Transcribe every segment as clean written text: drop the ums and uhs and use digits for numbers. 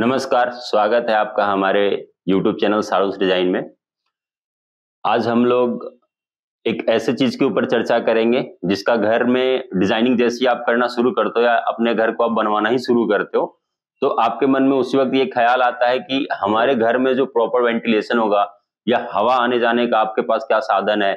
नमस्कार, स्वागत है आपका हमारे YouTube चैनल सारूस डिजाइन में। आज हम लोग एक ऐसे चीज के ऊपर चर्चा करेंगे जिसका घर में डिजाइनिंग जैसी आप करना शुरू करते हो या अपने घर को आप बनवाना ही शुरू करते हो, तो आपके मन में उसी वक्त ये ख्याल आता है कि हमारे घर में जो प्रॉपर वेंटिलेशन होगा या हवा आने जाने का आपके पास क्या साधन है।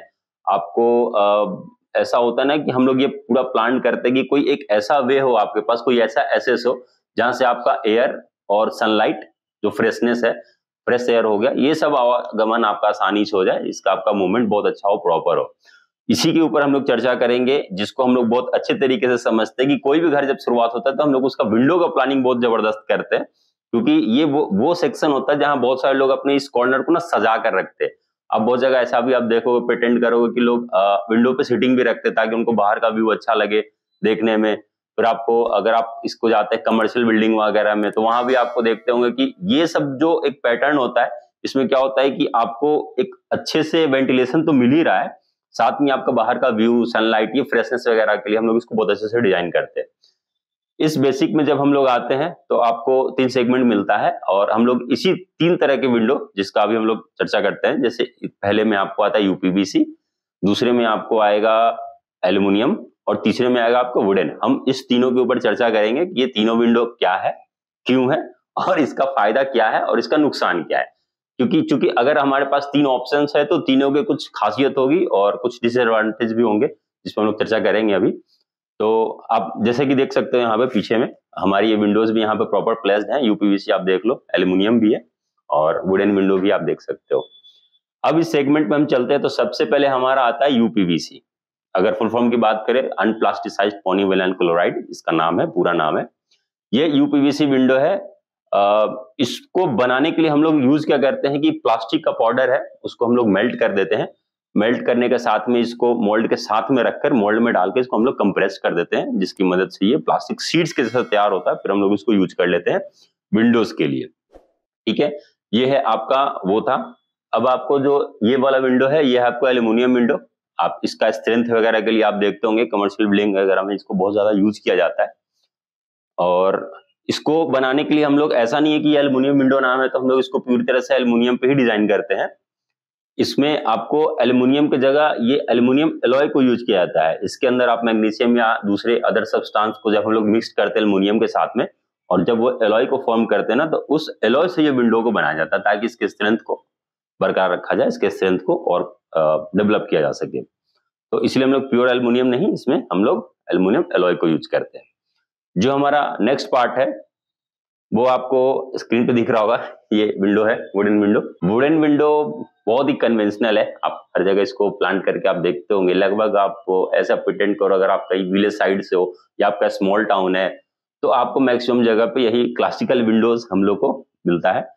आपको ऐसा होता है ना कि हम लोग ये पूरा प्लान करते हैं कि कोई एक ऐसा वे हो आपके पास, कोई ऐसा एसेस हो जहां से आपका एयर और सनलाइट जो फ्रेशनेस है, फ्रेश एयर हो गया, ये सब आवागमन आपका आसानी से हो जाए, इसका आपका मूवमेंट बहुत अच्छा हो, प्रॉपर हो। इसी के ऊपर हम लोग चर्चा करेंगे, जिसको हम लोग बहुत अच्छे तरीके से समझते हैं कि कोई भी घर जब शुरुआत होता है तो हम लोग उसका विंडो का प्लानिंग बहुत जबरदस्त करते हैं, क्योंकि ये वो सेक्शन होता है जहां बहुत सारे लोग अपने इस कॉर्नर को ना सजा कर रखते हैं। अब बहुत जगह ऐसा भी आप देखोगे, प्रिटेंड करोगे कि लोग विंडो पे सीटिंग भी रखते हैं ताकि उनको बाहर का व्यू अच्छा लगे देखने में। फिर आपको अगर आप इसको जाते हैं कमर्शियल बिल्डिंग वगैरह में, तो वहां भी आपको देखते होंगे कि ये सब जो एक पैटर्न होता है, इसमें क्या होता है कि आपको एक अच्छे से वेंटिलेशन तो मिल ही रहा है, साथ में आपका बाहर का व्यू, सनलाइट, ये फ्रेशनेस वगैरह के लिए हम लोग इसको बहुत अच्छे से डिजाइन करते हैं। इस बेसिक में जब हम लोग आते हैं तो आपको 3 सेगमेंट मिलता है और हम लोग इसी 3 तरह के विंडो जिसका अभी हम लोग चर्चा करते हैं। जैसे पहले में आपको आता है यूपीवीसी, दूसरे में आपको आएगा एल्युमिनियम और तीसरे में आएगा आपको वुडन। हम इस तीनों के ऊपर चर्चा करेंगे कि ये तीनों विंडो क्या है, क्यों है और इसका फायदा क्या है और इसका नुकसान क्या है। क्योंकि अगर हमारे पास 3 ऑप्शंस है तो तीनों के कुछ खासियत होगी और कुछ डिसएडवांटेज भी होंगे, जिसमें हम लोग चर्चा करेंगे अभी। तो आप जैसे कि देख सकते हो यहाँ पे पीछे में हमारी ये विंडोज भी यहाँ पे प्रॉपर प्लेस्ड हैं। यूपीवीसी आप देख लो, एल्युमिनियम भी है और वुडन विंडो भी आप देख सकते हो। अब इस सेगमेंट में हम चलते हैं तो सबसे पहले हमारा आता है यूपीवीसी। अगर फुल फॉर्म की बात करें, अनप्लास्टिसाइज्ड पॉलीविनाइल क्लोराइड इसका नाम है, पूरा नाम है। ये यूपीवीसी विंडो है। इसको बनाने के लिए हम लोग यूज क्या करते हैं कि प्लास्टिक का पाउडर है उसको हम लोग मेल्ट कर देते हैं। मेल्ट करने के साथ में इसको मोल्ड के साथ में रखकर मोल्ड में डाल के इसको हम लोग कंप्रेस कर देते हैं, जिसकी मदद से ये प्लास्टिक शीट्स के जैसा तैयार होता है। फिर हम लोग इसको यूज कर लेते हैं विंडोज के लिए। ठीक है, ये है आपका वो था। अब आपको जो ये वाला विंडो है, ये है आपको एल्युमिनियम विंडो। आप इसका स्ट्रेंथ वगैरह के लिए आप देखते होंगे कमर्शियल बिल्डिंग वगैरह में इसको बहुत ज्यादा यूज किया जाता है। और इसको बनाने के लिए हम लोग, ऐसा नहीं है कि एल्युमिनियम विंडो नाम है तो हम लोग इसको पूरी तरह से एल्युमिनियम पे ही डिजाइन करते हैं। इसमें आपको एल्युमिनियम की जगह ये एल्युमिनियम एलॉय को यूज किया जाता है। इसके अंदर आप मैग्नीशियम या दूसरे अदर सब्सटेंस को जब हम लोग मिक्स करते हैं एल्युमिनियम के साथ में, और जब वो एलॉय को फॉर्म करते हैं ना, तो उस एलॉय से ये विंडो को बनाया जाता है ताकि इसके स्ट्रेंथ को बरकरार रखा जाए, इसके स्ट्रेंथ को और डेवलप किया जा सके। तो इसलिए हम लोग प्योर एल्युमिनियम नहीं, इसमें हम लोग एल्युमिनियम एलॉय को यूज करते हैं। जो हमारा नेक्स्ट पार्ट है वो आपको स्क्रीन पे दिख रहा होगा, ये विंडो है वुडन विंडो। वुडन विंडो बहुत ही कन्वेंशनल है, आप हर जगह इसको प्लान करके आप देखते होंगे। लगभग आप ऐसा प्रिटेंड करो, अगर आप कहीं विलेज साइड से हो या आपका स्मॉल टाउन है तो आपको मैक्सिमम जगह पे यही क्लासिकल विंडोज हम लोग को मिलता है।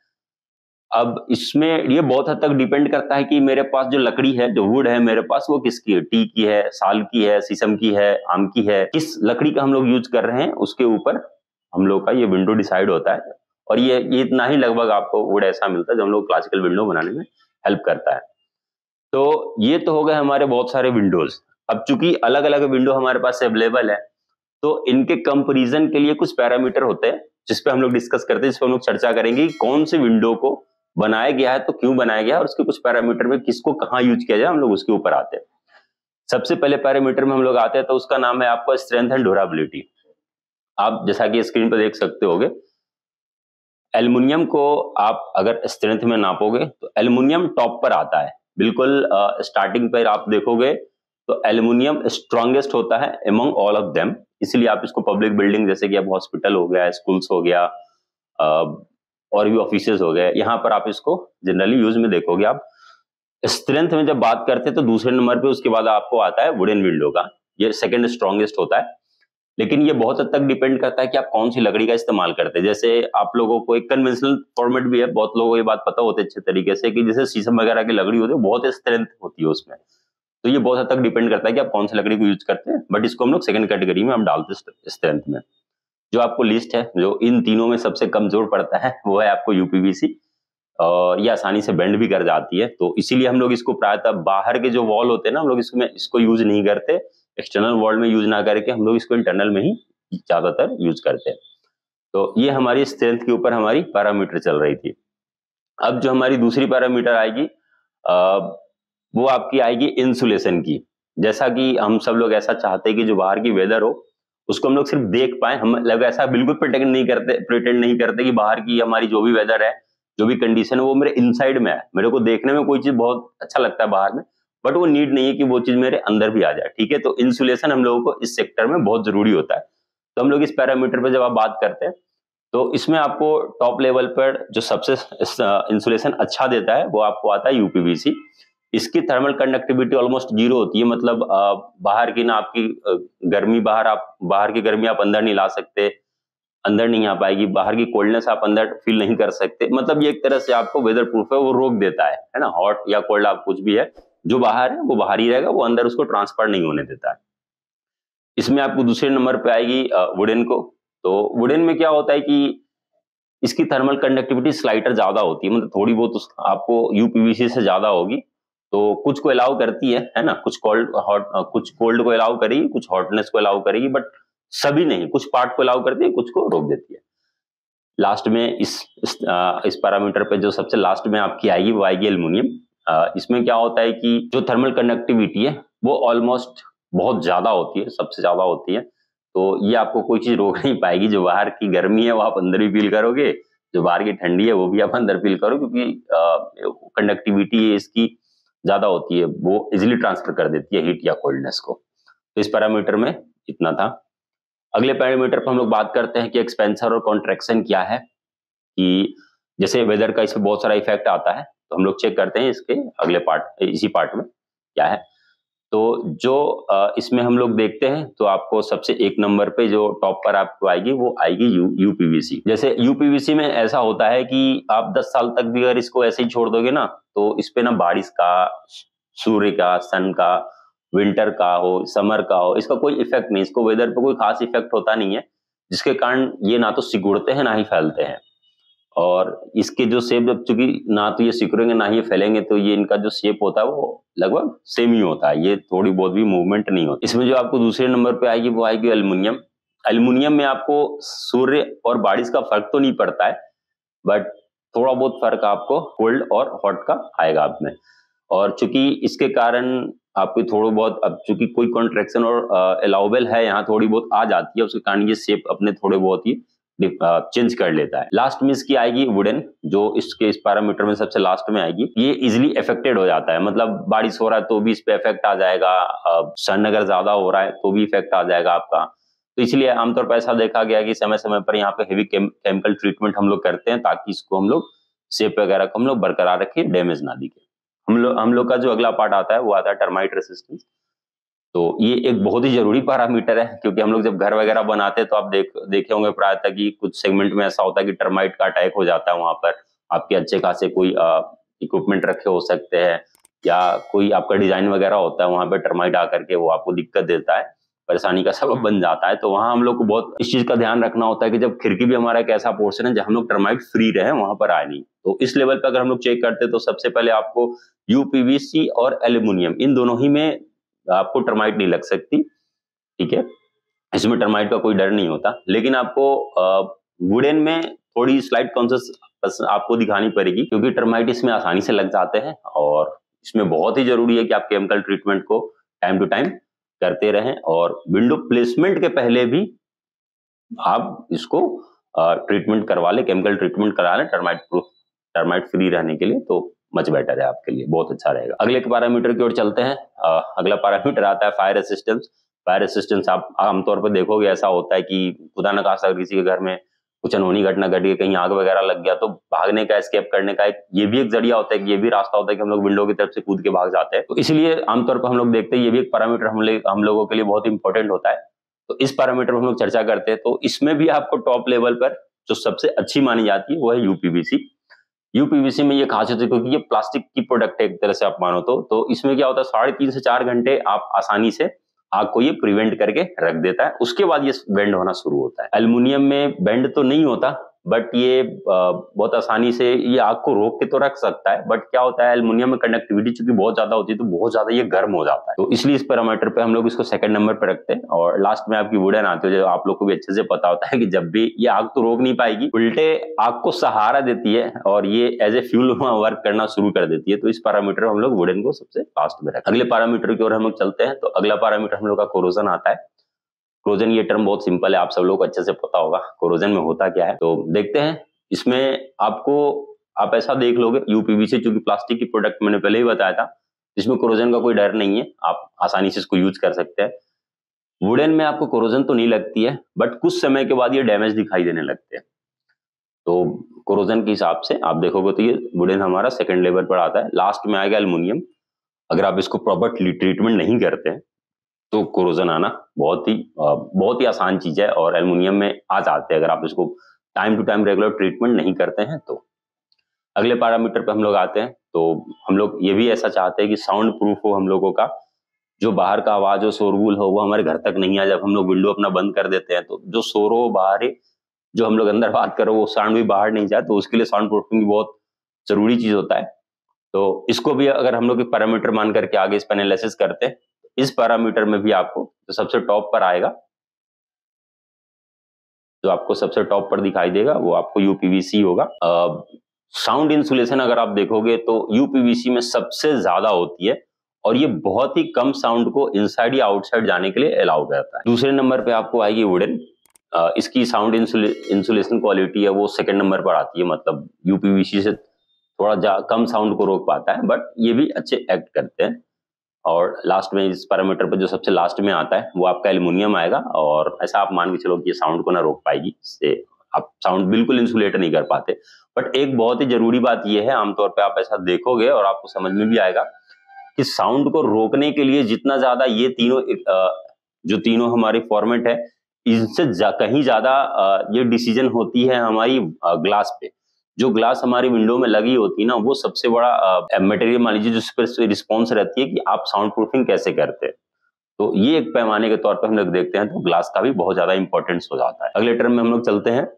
अब इसमें ये बहुत हद तक डिपेंड करता है कि मेरे पास जो लकड़ी है, जो वुड है मेरे पास, वो किसकी है, टी की है, साल की है, शीशम की है, आम की है, किस लकड़ी का हम लोग यूज कर रहे हैं उसके ऊपर हम लोग का ये विंडो डिसाइड होता है। और ये इतना ही लगभग आपको वुड ऐसा मिलता है जो हम लोग क्लासिकल विंडो बनाने में हेल्प करता है। तो ये तो हो गए हमारे बहुत सारे विंडोज। अब चूंकि अलग अलग विंडो हमारे पास अवेलेबल है तो इनके कंपैरिजन के लिए कुछ पैरामीटर होते हैं जिसपे हम लोग डिस्कस करते हैं, जिसपे हम लोग चर्चा करेंगे कि कौन से विंडो को बनाया गया है, तो क्यों बनाया गया है और उसके कुछ पैरामीटर में किसको कहाँ यूज किया जाए, हम लोग उसके ऊपर आते हैं। सबसे पहले पैरामीटर में हम लोग आते हैं तो उसका नाम है आपका स्ट्रेंथ एंड ड्यूरेबिलिटी। आप जैसा कि स्क्रीन पर देख सकते होगे, एल्युमिनियम को आप अगर स्ट्रेंथ में नापोगे तो एल्युमिनियम टॉप पर आता है, बिल्कुल स्टार्टिंग पर आप देखोगे तो एल्युमिनियम स्ट्रॉन्गेस्ट होता है अमंग ऑल ऑफ देम। इसलिए आप इसको पब्लिक बिल्डिंग जैसे कि अब हॉस्पिटल हो गया, स्कूल्स हो गया और भी ऑफिसेज हो गए, यहाँ पर आप इसको जनरली यूज में देखोगे। आप स्ट्रेंथ में जब बात करते हैं तो दूसरे नंबर पे उसके बाद आपको आता है वुडन विंडो का, ये सेकंड स्ट्रॉन्गेस्ट होता है। लेकिन ये बहुत हद तक डिपेंड करता है कि आप कौन सी लकड़ी का इस्तेमाल करते हैं। जैसे आप लोगों को एक कन्वेंशनल फॉर्मेट भी है, बहुत लोगों को ये बात पता होती है अच्छे तरीके से कि जैसे शीशम वगैरह की लकड़ी होती है, बहुत स्ट्रेंथ होती है उसमें। तो ये बहुत हद तक डिपेंड करता है कि आप कौन सी लकड़ी को यूज करते हैं, बट इसको हम लोग सेकंड कैटेगरी में हम डालते हैं स्ट्रेंथ में। जो आपको लिस्ट है, जो इन तीनों में सबसे कमजोर पड़ता है वो है आपको यूपीवीसी, और ये आसानी से बेंड भी कर जाती है। तो इसीलिए हम लोग इसको प्रायतः बाहर के जो वॉल होते हैं ना, हम लोग इसको यूज नहीं करते, एक्सटर्नल वॉल में यूज ना करके हम लोग इसको इंटरनल में ही ज्यादातर यूज करते हैं। तो ये हमारी स्ट्रेंथ के ऊपर हमारी पैरामीटर चल रही थी। अब जो हमारी दूसरी पैरामीटर आएगी वो आपकी आएगी इंसुलेशन की। जैसा कि हम सब लोग ऐसा चाहते हैं कि जो बाहर की वेदर हो उसको हम लोग सिर्फ देख पाए, हम लोग ऐसा बिल्कुल प्रिटेंड नहीं करते कि बाहर की हमारी जो भी वेदर है, जो भी कंडीशन है वो मेरे इनसाइड में है। मेरे को देखने में कोई चीज बहुत अच्छा लगता है बाहर में, बट वो नीड नहीं है कि वो चीज मेरे अंदर भी आ जाए। ठीक है, तो इंसुलेशन हम लोगों को इस सेक्टर में बहुत जरूरी होता है। तो हम लोग इस पैरामीटर पर जब आप बात करते हैं तो इसमें आपको टॉप लेवल पर जो सबसे इंसुलेशन अच्छा देता है वो आपको आता है यूपीवीसी। इसकी थर्मल कंडक्टिविटी ऑलमोस्ट 0 होती है, मतलब बाहर की ना आपकी गर्मी बाहर की गर्मी आप अंदर नहीं ला सकते, अंदर नहीं आ पाएगी, बाहर की कोल्डनेस आप अंदर फील नहीं कर सकते। मतलब ये एक तरह से आपको वेदर प्रूफ है, वो रोक देता है ना। हॉट या कोल्ड आप कुछ भी है, जो बाहर है वो बाहर ही रहेगा, वो अंदर उसको ट्रांसफर नहीं होने देता है। इसमें आपको दूसरे नंबर पे आएगी वुडन को। तो वुडन में क्या होता है कि इसकी थर्मल कंडक्टिविटी स्लाइटर ज्यादा होती है, मतलब थोड़ी बहुत आपको यूपीवीसी से ज्यादा होगी। तो कुछ को अलाउ करती है ना, कुछ कोल्ड को अलाउ करेगी, कुछ हॉटनेस को अलाउ करेगी, बट सभी नहीं, कुछ पार्ट को अलाउ करती है, कुछ को रोक देती है। लास्ट में इस पैरामीटर पे जो सबसे लास्ट में आपकी आएगी वो आएगी एल्युमिनियम। इसमें क्या होता है कि जो थर्मल कंडक्टिविटी है वो ऑलमोस्ट बहुत ज्यादा होती है, सबसे ज्यादा होती है। तो ये आपको कोई चीज रोक नहीं पाएगी। जो बाहर की गर्मी है वो आप अंदर भी फील करोगे, जो बाहर की ठंडी है वो भी आप अंदर फील करोगे, क्योंकि कंडक्टिविटी इसकी ज्यादा होती है, वो इजिली ट्रांसफर कर देती है हीट या कोल्डनेस को। तो इस पैरामीटर में इतना था। अगले पैरामीटर पर हम लोग बात करते हैं कि एक्सपेंसर और कॉन्ट्रैक्शन क्या है। कि जैसे वेदर का इसमें बहुत सारा इफेक्ट आता है, तो हम लोग चेक करते हैं इसके अगले पार्ट, इसी पार्ट में क्या है। तो जो इसमें हम लोग देखते हैं तो आपको सबसे एक नंबर पे जो टॉप पर आपको आएगी वो आएगी यूपीवीसी। जैसे यूपीवीसी में ऐसा होता है कि आप 10 साल तक भी अगर इसको ऐसे ही छोड़ दोगे ना, तो इस पे ना बारिश का, सूर्य का, सन का, विंटर का हो, समर का हो, इसका कोई इफेक्ट नहीं, इसको वेदर पे कोई खास इफेक्ट होता नहीं है, जिसके कारण ये ना तो सिकुड़ते हैं ना ही फैलते हैं। और इसके जो शेप, जब चूंकि ना तो ये सिकुड़ेंगे ना ही ये फैलेंगे, तो ये इनका जो शेप होता है वो लगभग सेम ही होता है, ये थोड़ी बहुत भी मूवमेंट नहीं होती। इसमें जो आपको दूसरे नंबर पे आएगी वो आएगी एल्युमिनियम। एल्युमिनियम में आपको सूर्य और बारिश का फर्क तो नहीं पड़ता है, बट थोड़ा बहुत फर्क आपको कोल्ड और हॉट का आएगा आप में। और चूंकि इसके कारण आपको थोड़ा बहुत, अब चूंकि कोई कॉन्ट्रैक्शन और अलाउबल है यहाँ थोड़ी बहुत आ जाती है, उसके कारण ये शेप अपने थोड़े बहुत ही चेंज कर लेता है। लास्ट में इसकी आएगी वुडन, जो इस पैरामीटर में सबसे लास्ट में आएगी। ये इजिली अफेक्टेड हो जाता है, मतलब बारिश हो रहा है तो भी इस पे इफेक्ट आ जाएगा, सन अगर ज्यादा हो रहा है तो भी इफेक्ट आ जाएगा आपका। तो इसलिए आमतौर पर ऐसा देखा गया कि समय समय पर यहाँ पे हेवी केमिकल ट्रीटमेंट हम लोग करते हैं, ताकि इसको हम लोग शेप वगैरह को हम लोग बरकरार रखें, डैमेज ना दिखे। हम लोग का जो अगला पार्ट आता है वो आता है टर्माइट रेसिस्टेंस। तो ये एक बहुत ही जरूरी पैरामीटर है, क्योंकि हम लोग जब घर वगैरह बनाते हैं तो आप देखे होंगे प्रायतः कि कुछ सेगमेंट में ऐसा होता है कि टर्माइट का अटैक हो जाता है। वहां पर आपके अच्छे खासे कोई इक्विपमेंट रखे हो सकते हैं, या कोई आपका डिजाइन वगैरह होता है, वहां पर टर्माइट आकर के वो आपको दिक्कत देता है, परेशानी का सबब बन जाता है। तो वहां हम लोग को बहुत इस चीज का ध्यान रखना होता है कि जब खिड़की भी हमारा एक ऐसा पोर्शन है जहां हम लोग टर्माइट फ्री रहे, वहां पर आए नहीं। तो इस लेवल पर अगर हम लोग चेक करते हैं तो सबसे पहले आपको यूपीवीसी और एल्युमिनियम, इन दोनों ही में आपको टर्माइट नहीं लग सकती। ठीक है, इसमें टर्माइट का कोई डर नहीं होता। लेकिन आपको वुडन में थोड़ी स्लाइट कॉन्शियस आपको दिखानी पड़ेगी, क्योंकि टर्माइट इसमें आसानी से लग जाते हैं, और इसमें बहुत ही जरूरी है कि आप केमिकल ट्रीटमेंट को टाइम टू टाइम करते रहें। और विंडो प्लेसमेंट के पहले भी आप इसको ट्रीटमेंट करवा लें, केमिकल ट्रीटमेंट करा लें टर्माइट फ्री रहने के लिए, तो मच बेटर है आपके लिए, बहुत अच्छा रहेगा। अगले पैरामीटर की ओर चलते हैं। अगला पैरामीटर आता है फायर रेसिस्टेंस। फायर रेसिस्टेंस आप आमतौर पर देखोगे ऐसा होता है कि खुदा न खास्ता किसी के घर में कुछ अनहोनी घटना घट गई, कहीं आग वगैरह लग गया, तो भागने का, एस्केप करने का ये भी एक जरिया होता है, कि ये भी रास्ता होता है कि हम लोग विंडो की तरफ से कूद के भाग जाते हैं। तो इसलिए आमतौर पर हम लोग देखते हैं ये भी एक पैरामीटर हम लोगों के लिए बहुत इंपॉर्टेंट होता है। तो इस पैरामीटर पर हम लोग चर्चा करते हैं। तो इसमें भी आपको टॉप लेवल पर जो सबसे अच्छी मानी जाती है वो है यूपीवीसी। यूपीवीसी में ये खासियत है क्योंकि ये प्लास्टिक की प्रोडक्ट है एक तरह से आप मानो तो इसमें क्या होता है, 3.5 से 4 घंटे आप आसानी से आग को ये प्रिवेंट करके रख देता है, उसके बाद ये बेंड होना शुरू होता है। एल्युमिनियम में बेंड तो नहीं होता, बट ये बहुत आसानी से ये आग को रोक के तो रख सकता है, बट क्या होता है एल्युमिनियम में कंडक्टिविटी चूंकि बहुत ज्यादा होती है तो बहुत ज्यादा ये गर्म हो जाता है, तो इसलिए इस पैरामीटर पे हम लोग इसको सेकंड नंबर पे रखते हैं। और लास्ट में आपकी वुडन आती है, जो आप लोग को भी अच्छे से पता होता है कि जब भी ये आग तो रोक नहीं पाएगी, उल्टे आग को सहारा देती है और ये एज ए फ्यूल वर्क करना शुरू कर देती है। तो इस पैरामीटर हम लोग वुडन को सबसे लास्ट में रखते हैं। अगले पैरामीटर की ओर हम लोग चलते हैं, तो अगला पैरामीटर हम लोग का कोरोजन आता है। कोरोजन ये टर्म बहुत सिंपल है, आप सब लोग को अच्छे से पता होगा कोरोजन में होता क्या है। तो देखते हैं इसमें आपको, आप ऐसा देख लोगे यूपीवीसी चूंकि प्लास्टिक की प्रोडक्ट मैंने पहले ही बताया था, इसमें कोरोजन का कोई डर नहीं है, आप आसानी से इसको यूज कर सकते हैं। वुडन में आपको कोरोजन तो नहीं लगती है, बट कुछ समय के बाद ये डैमेज दिखाई देने लगते हैं। तो कोरोजन के हिसाब से आप देखोगे तो ये वुडन हमारा सेकंड लेवल पर आता है। लास्ट में आएगा एल्युमिनियम। अगर आप इसको प्रॉपर ट्रीटमेंट नहीं करते हैं तो कोरोजन आना बहुत ही आसान चीज है, और एल्युमिनियम में आ जाते हैं अगर आप इसको time to time regular treatment नहीं करते हैं तो। अगले पैरामीटर पे हम लोग आते हैं, तो हम लोग ये भी ऐसा चाहते हैं कि साउंड प्रूफ हो हम लोगों का, जो बाहर का आवाज हो, शोरगुल हो, वो हमारे घर तक नहीं आए। जब हम लोग विंडो अपना बंद कर देते हैं तो जो शोर हो बाहर, जो हम लोग अंदर बात करो वो साउंड भी बाहर नहीं जाए, तो उसके लिए साउंड प्रूफिंग भी बहुत जरूरी चीज होता है। तो इसको भी अगर हम लोग एक पैरामीटर मान करके आगे इस पर एनालिसिस करते हैं, इस पैरामीटर में भी आपको जो सबसे टॉप पर आएगा, जो आपको सबसे टॉप पर दिखाई देगा वो आपको यूपीवीसी होगा। साउंड इंसुलेशन अगर आप देखोगे तो यूपीवीसी में सबसे ज्यादा होती है, और ये बहुत ही कम साउंड को इनसाइड या आउटसाइड जाने के लिए अलाउ करता है। दूसरे नंबर पे आपको आएगी वुडन। इसकी साउंड इंसुलेशन क्वालिटी है वो सेकंड नंबर पर आती है, मतलब यूपीवीसी से थोड़ा कम साउंड को रोक पाता है, बट ये भी अच्छे एक्ट करते हैं। और लास्ट में इस पैरामीटर पर जो सबसे लास्ट में आता है वो आपका एल्युमिनियम आएगा, और ऐसा आप मान के चलो कि ये साउंड को ना रोक पाएगी, इससे आप साउंड बिल्कुल इंसुलेट नहीं कर पाते। बट एक बहुत ही जरूरी बात ये है, आमतौर पे आप ऐसा देखोगे और आपको समझ में भी आएगा कि साउंड को रोकने के लिए जितना ज्यादा ये तीनों जो तीनों हमारी फॉर्मेट है, इनसे कहीं ज्यादा ये डिसीजन होती है हमारी ग्लास पे। जो ग्लास हमारी विंडो में लगी होती है ना, वो सबसे बड़ा मटेरियल मान लीजिए जिस पर रिस्पॉन्स रहती है कि आप साउंड प्रूफिंग कैसे करते हैं। तो ये एक पैमाने के तौर पर हम लोग देखते हैं तो ग्लास का भी बहुत ज्यादा इंपॉर्टेंस हो जाता है। अगले टर्म में हम लोग चलते हैं,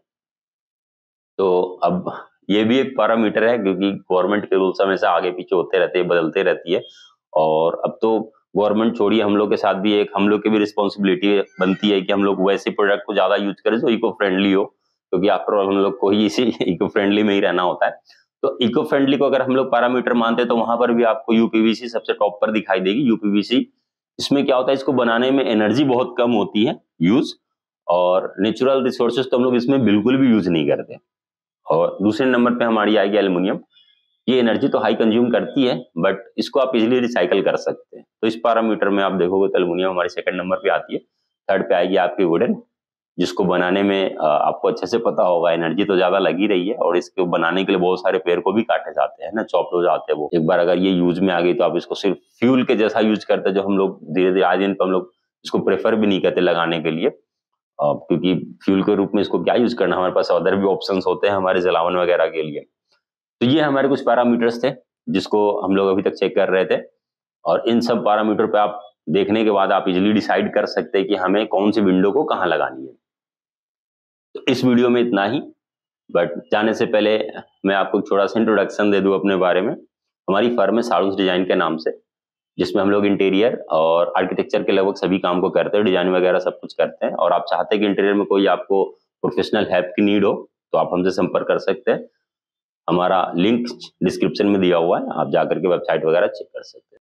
तो अब ये भी एक पैरामीटर है, क्योंकि गवर्नमेंट के रूल्स हमेशा आगे पीछे होते रहते हैं, बदलते रहती है, और अब तो गवर्नमेंट छोड़िए, हम लोग के साथ भी एक हम लोग की भी रिस्पॉन्सिबिलिटी बनती है कि हम लोग वैसे प्रोडक्ट को ज्यादा यूज करें जो इको फ्रेंडली हो, क्योंकि आफ्टर ऑल हम लोग को ही इसी इको फ्रेंडली में ही रहना होता है। तो इको फ्रेंडली को अगर हम लोग पैरामीटर मानते हैं तो वहां पर भी आपको यूपीवीसी सबसे टॉप पर दिखाई देगी। यूपीवीसी इसमें क्या होता है, इसको बनाने में एनर्जी बहुत कम होती है यूज, और नेचुरल रिसोर्सेज तो हम लोग इसमें बिल्कुल भी यूज नहीं करते। और दूसरे नंबर पे हमारी आएगी एल्युमिनियम। ये एनर्जी तो हाई कंज्यूम करती है, बट इसको आप इजीली रिसाइकल कर सकते हैं। तो इस पैरामीटर में आप देखोगे तो एल्युमिनियम हमारी सेकंड नंबर पे आती है। थर्ड पे आएगी आपकी वुडन, जिसको बनाने में आपको अच्छे से पता होगा एनर्जी तो ज्यादा लगी रही है, और इसको बनाने के लिए बहुत सारे पेड़ को भी काटे जाते हैं ना, चॉप हो जाते हैं वो। एक बार अगर ये यूज में आ गई तो आप इसको सिर्फ फ्यूल के जैसा यूज करते हैं, जो हम लोग धीरे धीरे आज दिन पर हम लोग इसको प्रेफर भी नहीं करते लगाने के लिए, क्योंकि फ्यूल के रूप में इसको क्या यूज करना, हमारे पास अदर भी ऑप्शंस होते हैं हमारे जलावन वगैरह के लिए। तो ये हमारे कुछ पैरामीटर्स थे जिसको हम लोग अभी तक चेक कर रहे थे, और इन सब पैरामीटर पे आप देखने के बाद आप इजीली डिसाइड कर सकते हैं कि हमें कौन सी विंडो को कहाँ लगानी है। तो इस वीडियो में इतना ही, बट जाने से पहले मैं आपको छोटा सा इंट्रोडक्शन दे दूं अपने बारे में। हमारी फर्म है साड़ूस डिजाइन के नाम से, जिसमें हम लोग इंटीरियर और आर्किटेक्चर के लगभग सभी काम को करते हैं, डिजाइन वगैरह सब कुछ करते हैं। और आप चाहते हैं कि इंटीरियर में कोई आपको प्रोफेशनल हेल्प की नीड हो तो आप हमसे संपर्क कर सकते हैं। हमारा लिंक डिस्क्रिप्शन में दिया हुआ है, आप जाकर के वेबसाइट वगैरह चेक कर सकते हैं।